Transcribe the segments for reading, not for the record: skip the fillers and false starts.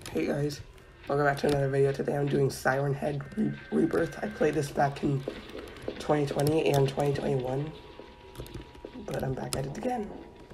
Hey guys, welcome back to another video. Today I'm doing Siren Head Rebirth. I played this back in 2020 and 2021, but I'm back at it again.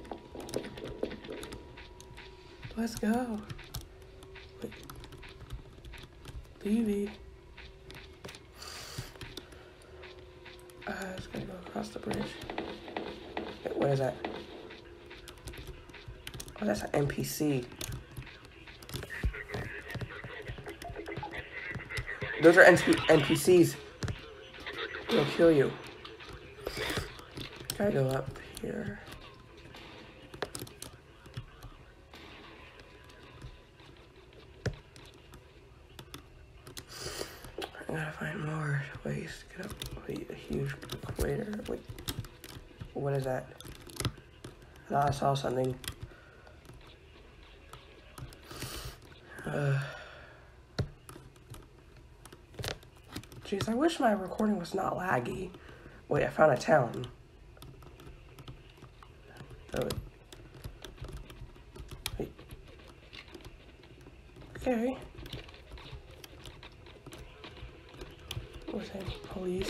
Let's go. Wait. Baby. I just gotta go across the bridge. Wait, what is that? Oh, that's an NPC. Those are NPCs. They'll kill you. Gotta go up here. I gotta find more ways to get up. Wait, a huge crater. Wait, what is that? I thought I saw something. Jeez, I wish my recording was not laggy. Wait, I found a town. Oh, wait. Okay. What's that? Police.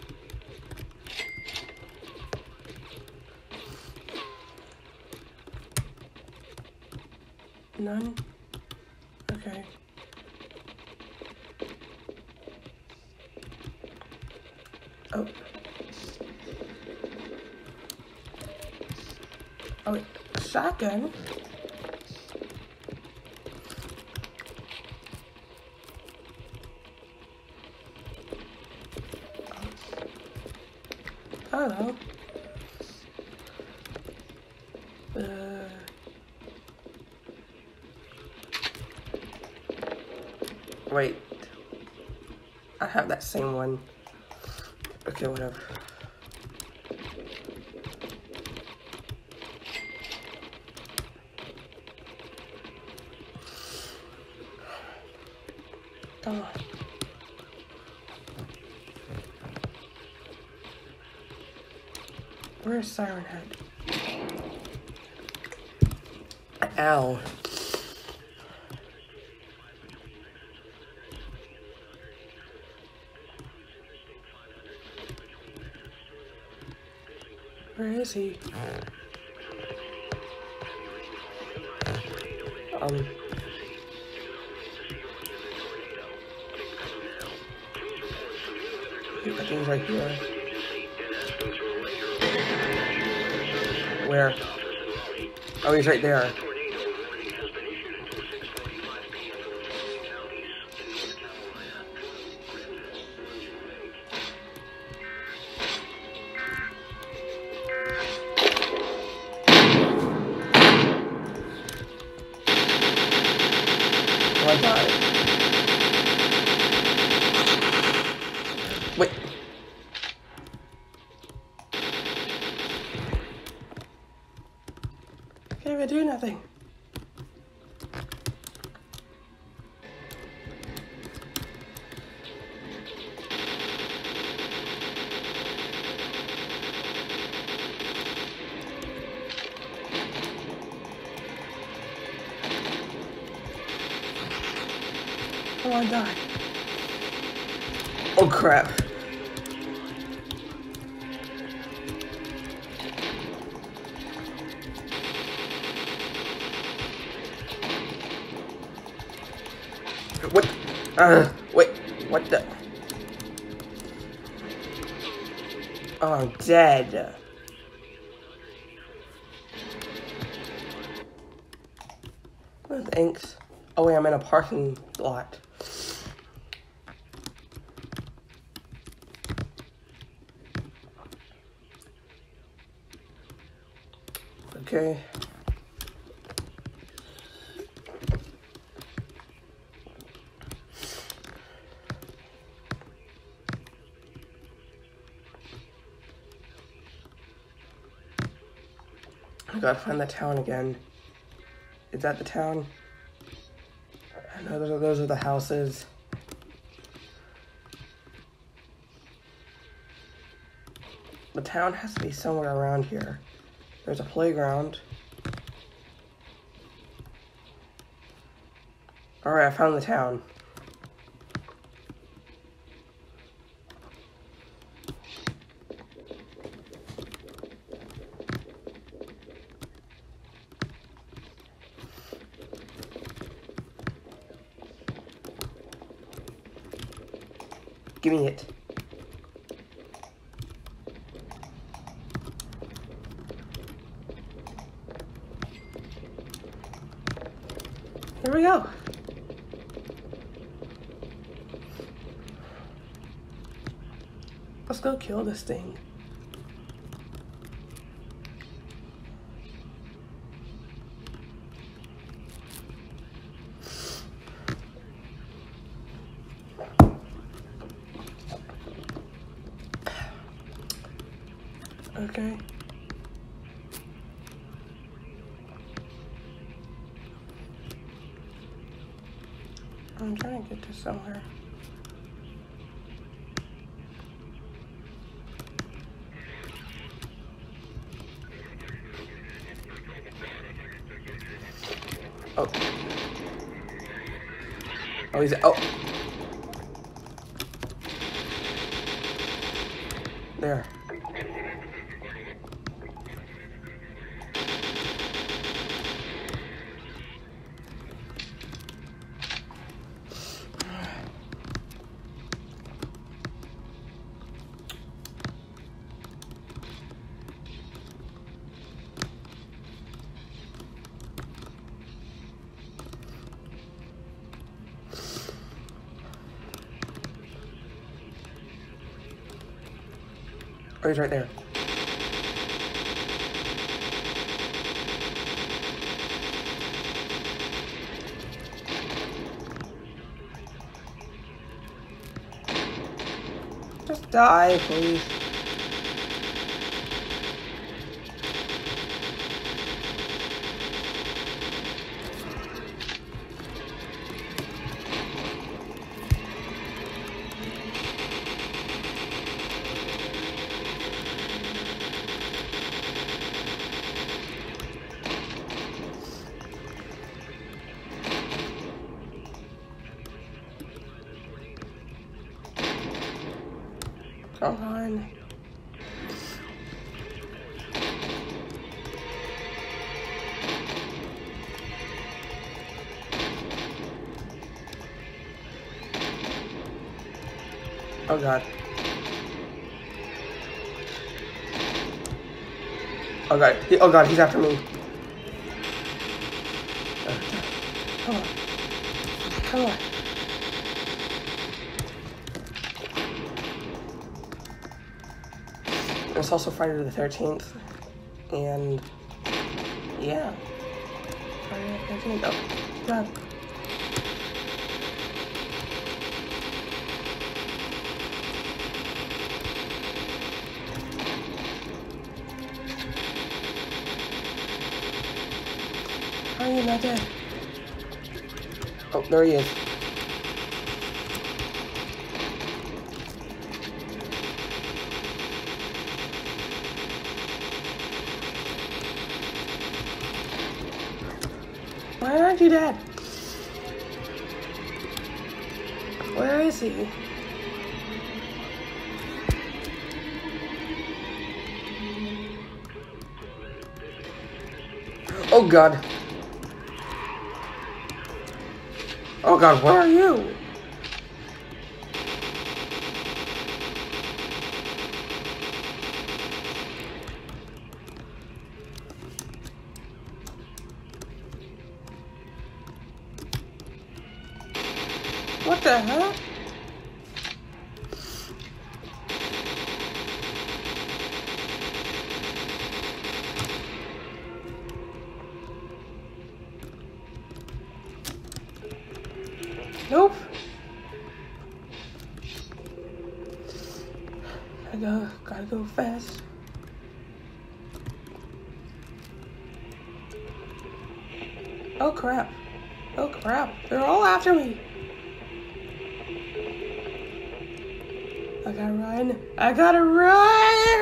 None? Okay. Oh. Oh wait, a shotgun? Hello. Wait. I have that same one. Okay, whatever. Come on. Where's Siren Head? Ow. Where is he? I think he's right here. Where? Oh, he's right there. Oh, I died. Wait. I can't even do nothing. Come on, die. Oh crap. What? Wait, what the? Oh, I'm dead. Thanks. Oh wait, I'm in a parking lot. Okay. I gotta find the town again. Is that the town? I know those are the houses. The town has to be somewhere around here. There's a playground. Alright, I found the town. Give me it. Here we go. Let's go kill this thing. Okay. I'm trying to get to somewhere. Oh. Oh, he's... Oh. There. Oh, he's right there. Just die, please. Come on. Oh god. Oh god. Oh god, he's after me. Come on. Come on. It's also Friday the 13th, and yeah, Friday the 13th. Oh, God. How are you not dead? Oh, there he is. Why aren't you dead? Where is he? Oh god. Oh god, where are you? What the hell? Nope. Gotta go fast. Oh crap. Oh crap. They're all after me. I gotta run. I gotta run!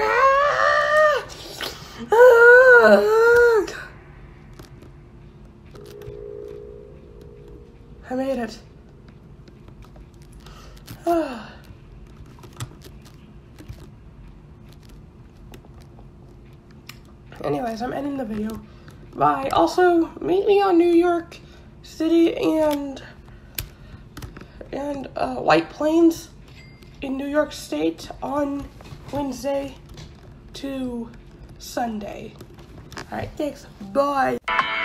I made it. Anyways, I'm ending the video. Bye. Also, meet me on New York City and White Plains in New York State on Wednesday to Sunday. Alright, thanks. Bye.